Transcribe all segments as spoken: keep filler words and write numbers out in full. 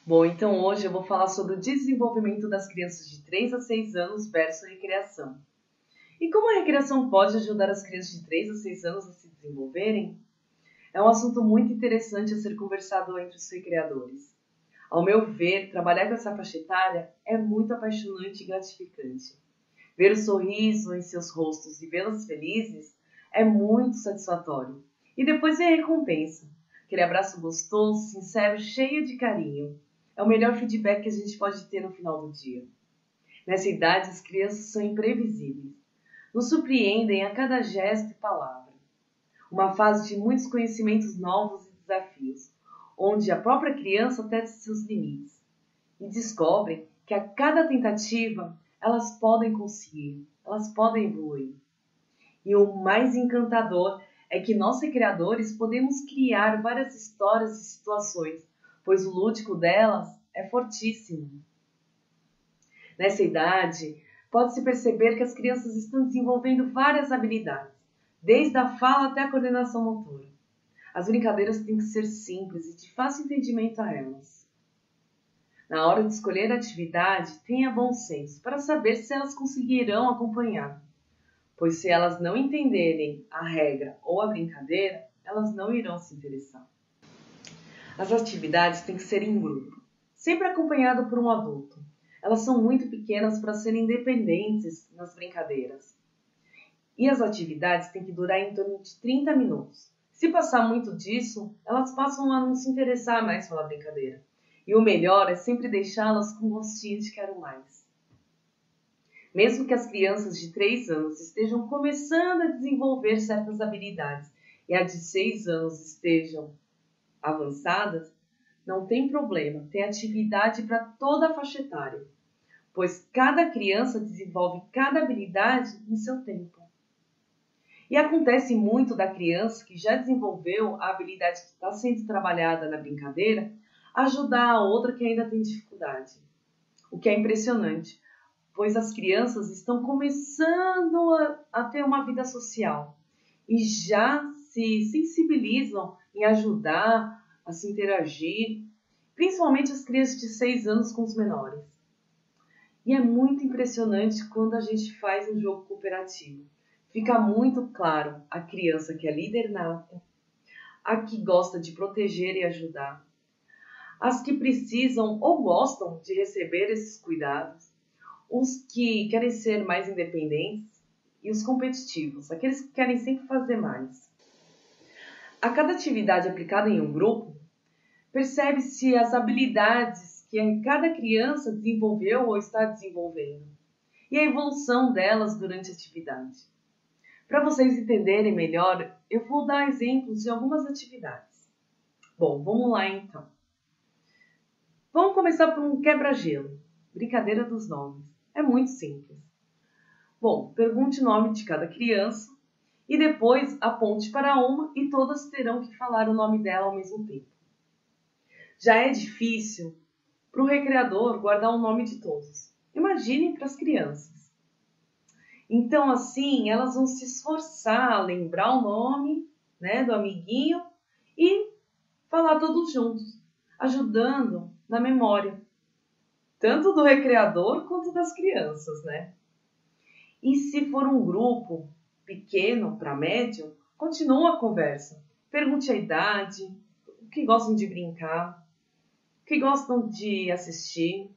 Bom, então hoje eu vou falar sobre o desenvolvimento das crianças de três a seis anos versus a recreação. E como a recreação pode ajudar as crianças de três a seis anos a se desenvolverem? É um assunto muito interessante a ser conversado entre os recreadores. Ao meu ver, trabalhar com essa faixa etária é muito apaixonante e gratificante. Ver o sorriso em seus rostos e vê-las felizes é muito satisfatório. E depois vem a recompensa, aquele abraço gostoso, sincero, cheio de carinho. É o melhor feedback que a gente pode ter no final do dia. Nessa idade, as crianças são imprevisíveis. Nos surpreendem a cada gesto e palavra. Uma fase de muitos conhecimentos novos e desafios, onde a própria criança testa seus limites e descobrem que a cada tentativa elas podem conseguir, elas podem evoluir. E o mais encantador é que nós, recreadores, podemos criar várias histórias e situações, pois o lúdico delas é fortíssimo. Nessa idade, pode-se perceber que as crianças estão desenvolvendo várias habilidades, desde a fala até a coordenação motora. As brincadeiras têm que ser simples e de fácil entendimento a elas. Na hora de escolher a atividade, tenha bom senso para saber se elas conseguirão acompanhar, pois se elas não entenderem a regra ou a brincadeira, elas não irão se interessar. As atividades têm que ser em grupo, sempre acompanhado por um adulto. Elas são muito pequenas para serem independentes nas brincadeiras. E as atividades têm que durar em torno de trinta minutos. Se passar muito disso, elas passam a não se interessar mais pela brincadeira. E o melhor é sempre deixá-las com gostinho de quero mais. Mesmo que as crianças de três anos estejam começando a desenvolver certas habilidades e as de seis anos estejam avançadas, não tem problema, tem atividade para toda a faixa etária, pois cada criança desenvolve cada habilidade em seu tempo. E acontece muito da criança que já desenvolveu a habilidade que está sendo trabalhada na brincadeira ajudar a outra que ainda tem dificuldade, o que é impressionante, pois as crianças estão começando a, a ter uma vida social e já se sensibilizam em ajudar, a se interagir, principalmente as crianças de seis anos com os menores. E é muito impressionante quando a gente faz um jogo cooperativo. Fica muito claro a criança que é líder nata, a que gosta de proteger e ajudar, as que precisam ou gostam de receber esses cuidados, os que querem ser mais independentes e os competitivos, aqueles que querem sempre fazer mais. A cada atividade aplicada em um grupo, percebe-se as habilidades que cada criança desenvolveu ou está desenvolvendo e a evolução delas durante a atividade. Para vocês entenderem melhor, eu vou dar exemplos de algumas atividades. Bom, vamos lá então. Vamos começar por um quebra-gelo, brincadeira dos nomes. É muito simples. Bom, pergunte o nome de cada criança e depois aponte para uma e todas terão que falar o nome dela ao mesmo tempo. Já é difícil para o recreador guardar o nome de todos. Imagine para as crianças. Então, assim, elas vão se esforçar a lembrar o nome, né, do amiguinho e falar todos juntos, ajudando na memória, tanto do recreador quanto das crianças, né? E se for um grupo pequeno para médio, continua a conversa. Pergunte a idade, o que gostam de brincar, o que gostam de assistir.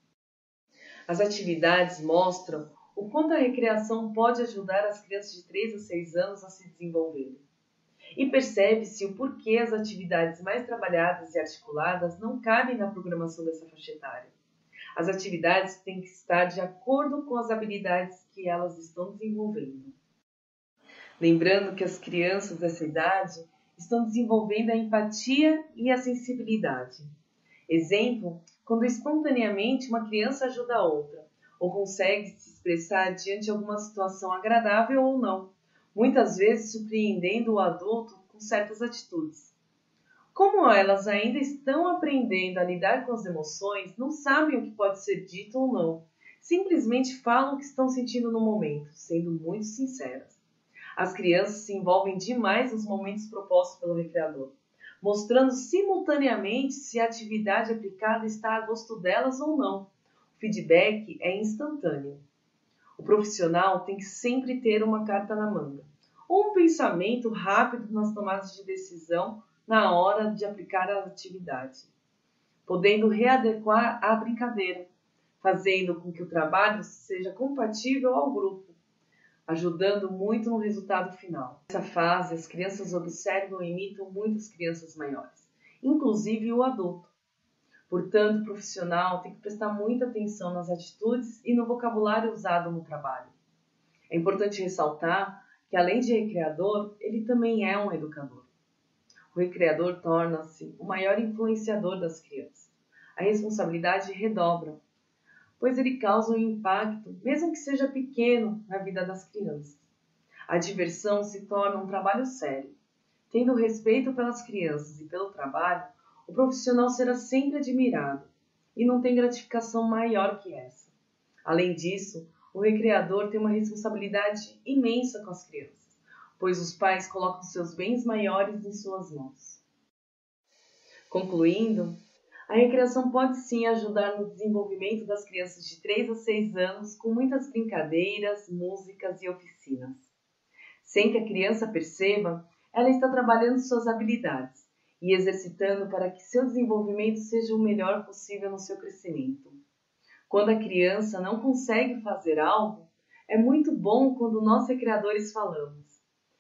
As atividades mostram o quanto a recreação pode ajudar as crianças de três a seis anos a se desenvolverem. E percebe-se o porquê as atividades mais trabalhadas e articuladas não cabem na programação dessa faixa etária. As atividades têm que estar de acordo com as habilidades que elas estão desenvolvendo. Lembrando que as crianças dessa idade estão desenvolvendo a empatia e a sensibilidade. Exemplo, quando espontaneamente uma criança ajuda a outra, ou consegue se expressar diante de alguma situação agradável ou não, muitas vezes surpreendendo o adulto com certas atitudes. Como elas ainda estão aprendendo a lidar com as emoções, não sabem o que pode ser dito ou não. Simplesmente falam o que estão sentindo no momento, sendo muito sinceras. As crianças se envolvem demais nos momentos propostos pelo recreador. mostrando simultaneamente se a atividade aplicada está a gosto delas ou não. O feedback é instantâneo. O profissional tem que sempre ter uma carta na manga, ou um pensamento rápido nas tomadas de decisão na hora de aplicar a atividade, podendo readequar a brincadeira, fazendo com que o trabalho seja compatível ao grupo, ajudando muito no resultado final. Nessa fase, as crianças observam e imitam muitas crianças maiores, inclusive o adulto. Portanto, o profissional tem que prestar muita atenção nas atitudes e no vocabulário usado no trabalho. É importante ressaltar que, além de recreador, ele também é um educador. O recreador torna-se o maior influenciador das crianças. A responsabilidade redobra, pois ele causa um impacto, mesmo que seja pequeno, na vida das crianças. A diversão se torna um trabalho sério. Tendo respeito pelas crianças e pelo trabalho, o profissional será sempre admirado e não tem gratificação maior que essa. Além disso, o recreador tem uma responsabilidade imensa com as crianças, pois os pais colocam seus bens maiores em suas mãos. Concluindo, a recreação pode sim ajudar no desenvolvimento das crianças de três a seis anos com muitas brincadeiras, músicas e oficinas. Sem que a criança perceba, ela está trabalhando suas habilidades e exercitando para que seu desenvolvimento seja o melhor possível no seu crescimento. Quando a criança não consegue fazer algo, é muito bom quando nós recreadores falamos: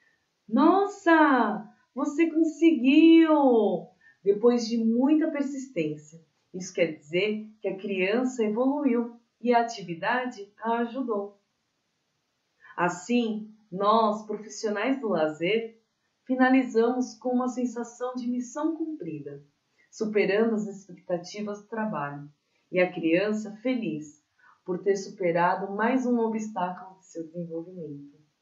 "Nossa, você conseguiu!" Depois de muita persistência. Isso quer dizer que a criança evoluiu e a atividade a ajudou. Assim, nós, profissionais do lazer, finalizamos com uma sensação de missão cumprida, superando as expectativas do trabalho, e a criança feliz por ter superado mais um obstáculo de seu desenvolvimento.